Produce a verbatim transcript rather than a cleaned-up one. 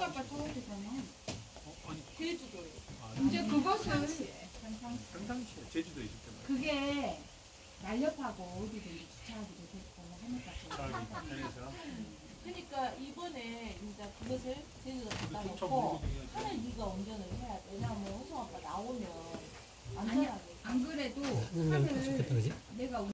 아빠 서울이잖아. 어, 아니 제주도에. 아, 이제 그것을 평상시에 제주도에 있을 때만 그게 날렵하고 어디든지 주차하기도 좋고 하니까 주차하기 편해서 그러니까 이번에 이제 그것을 제주도 갖다 근데 좀 놓고 물리기가 하늘 네가 운전을 해야 돼. 왜냐면 호성 아빠 나오면 아니야 안전하게. 안 그래도 하늘 좋겠다, 그지? 내가